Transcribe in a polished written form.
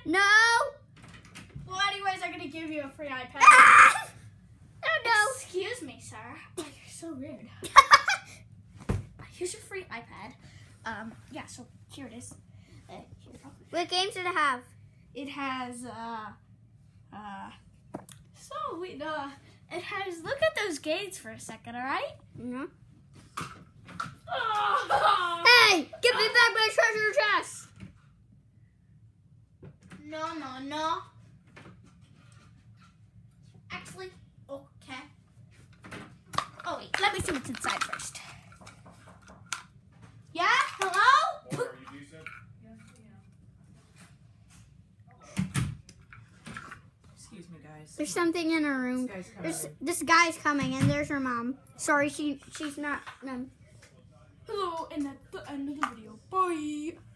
No. Well, anyways, I'm gonna give you a free iPad. No. Excuse me, sir. Oh, you're so rude. Here's your free iPad. Yeah, so here it is. Here you go. What games did it have? It has, it has, look at those gates for a second, alright? No. Oh. Hey, give me back my treasure chest. No. Actually, okay. Oh, wait, let me see what's inside first. Yeah? Hello? Laura, are you decent? Excuse me, guys. There's something in her room. This guy's coming, and there's her mom. Sorry, she's not. Hello, and that's the end of the video. Bye.